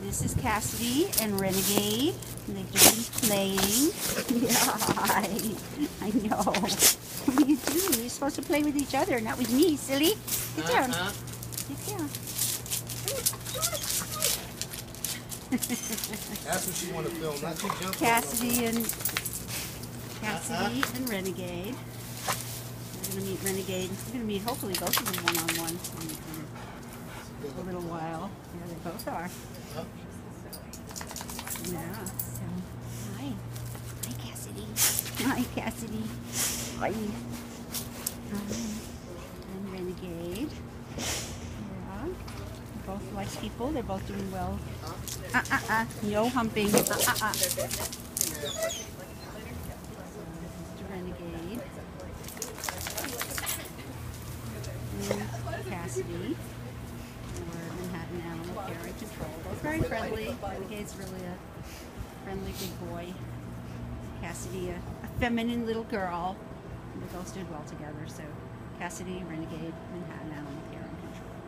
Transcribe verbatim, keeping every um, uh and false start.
This is Cassidy and Renegade. And they've just been playing. Yeah, I, I know. What do you do? You're supposed to play with each other, not with me, silly. Get down. Uh-huh. Get down. That's what you want to film, not you jumping. Cassidy and Cassidy uh-huh. and Renegade. We're gonna meet Renegade. We're gonna meet hopefully both of them one on one in a little while. Yeah, they both are. Huh? Yeah. So, hi, hi, Cassidy. Hi, Cassidy. Hi. Hi. And Renegade. Yeah. They're both nice people. They're both doing well. Uh uh uh. No humping. Uh uh uh. Renegade. And Cassidy. Or Manhattan Animal Care and Control. Both very friendly. Renegade's really a friendly big boy. Cassidy, a, a feminine little girl. And they both did well together. So Cassidy, Renegade, Manhattan Animal Care and Control.